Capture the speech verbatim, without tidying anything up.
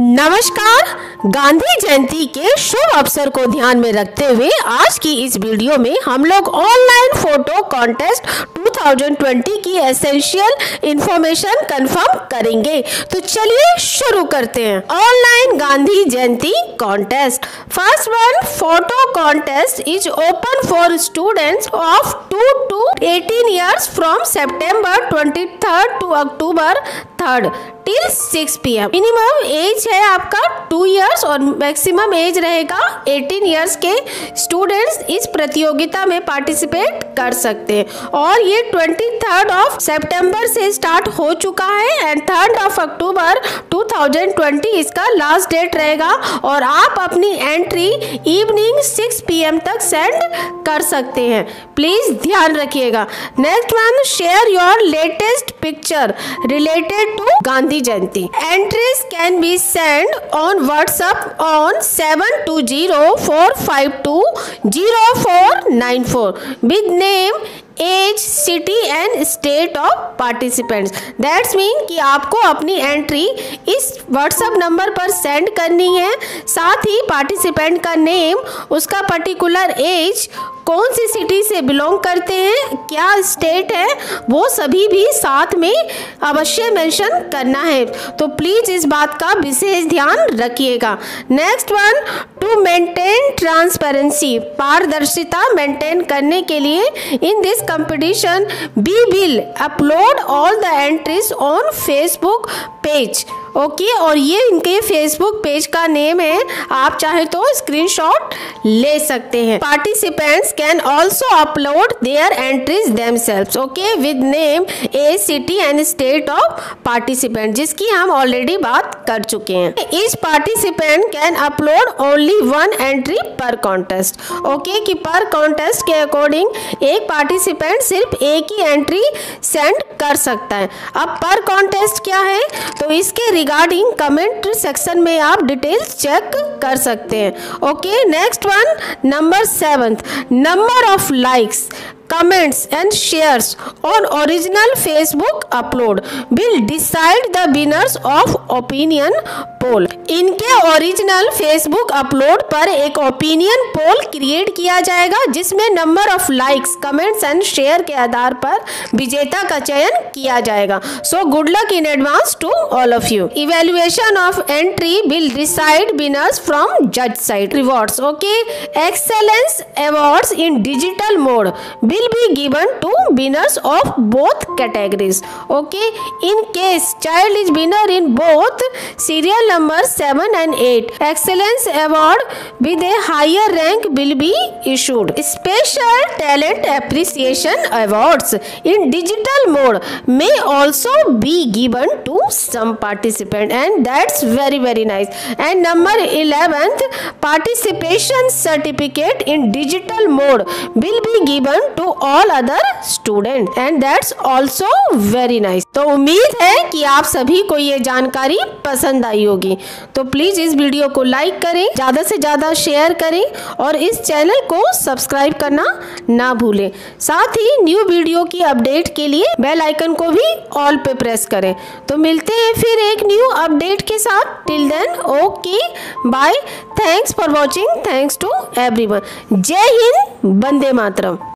नमस्कार। गांधी जयंती के शुभ अवसर को ध्यान में रखते हुए आज की इस वीडियो में हम लोग ऑनलाइन फोटो कॉन्टेस्ट दो हज़ार बीस की एसेंशियल इंफॉर्मेशन कंफर्म करेंगे। तो चलिए शुरू करते हैं। Online Gandhi Jayanti contest. First one, photo contest is open for students of two to eighteen years from September twenty third to October third till six P M. Minimum age है आपका two years और maximum age रहेगा अठारह years के students इस प्रतियोगिता में participate कर सकते हैं। और ये ट्वेंटी थर्ड ऑफ सितंबर से स्टार्ट हो चुका है एंड थर्ड ऑफ अक्टूबर दो हज़ार बीस इसका लास्ट डेट रहेगा। और आप अपनी entry evening six P M तक सेंड कर सकते हैं, प्लीज ध्यान रखिएगा। Next one, share your latest picture related to Gandhi Jayanti. Entries can be sent on WhatsApp on seven two zero four five two zero four nine four with name, age, city and state of participants. That's mean कि आपको अपनी entry इस WhatsApp number पर send करनी है, साथ ही participant का नेम, उसका पर्टिकुलर एज, कौन सी सिटी से बिलोंग करते हैं, क्या स्टेट है, वो सभी भी साथ में अवश्य मेंशन करना है। तो प्लीज इस बात का विशेष ध्यान रखिएगा। Next one, to maintain transparency, पारदर्शिता मेंटेन करने के लिए in this competition we will upload all the entries on Facebook page. Okay okay, और ये इनके फेसबुक पेज का नेम है, आप चाहे तो स्क्रीनशॉट ले सकते हैं। Participants can also upload their entries themselves, okay, with name, age, city and state of participant, जिसकी हम ऑलरेडी बात कर चुके हैं। Each participant can upload only one entry per contest, okay, कि पर कॉन्टेस्ट के अकॉर्डिंग एक पार्टिसिपेंट सिर्फ एक ही एंट्री सेंड कर सकता है। अब पर कॉन्टेस्ट क्या है, तो इसके रिगार्डिंग कमेंट सेक्शन में आप डिटेल्स चेक कर सकते हैं। Okay, next one, number seventh, number of likes, comments and shares on original Facebook upload will decide the winners of opinion poll। इनके ओरिजिनल फेसबुक अपलोड पर एक ओपिनियन पोल क्रिएट किया जाएगा, जिसमें number of likes, comments and share के आधार पर विजेता का चयन किया जाएगा। So good luck in advance to all of you. Evaluation of entry will decide winners from जज side. Rewards, okay, excellence awards in digital mode will be given to winners of both categories. Okay, in case child is winner in both serial number seven and eight, excellence award with a higher rank will be issued. Special talent appreciation awards in digital mode may also be given to some participant, and that's very very nice. And number eleventh, participation certificate in digital mode will be given to all other students, and that's also very nice। तो उम्मीद है कि आप सभी को ये जानकारी पसंद आई होगी। तो प्लीज इस वीडियो को लाइक करें, ज्यादा से ज्यादा शेयर करें और इस चैनल को सब्सक्राइब करना ना भूलें। साथ ही न्यू वीडियो की अपडेट के लिए बेल आइकन को भी ऑल पे प्रेस करें। तो मिलते हैं फिर एक न्यू अपडेट के साथ। Till then, okay, bye, thanks for watching, thanks to everyone. जय हिंद, वंदे मातरम।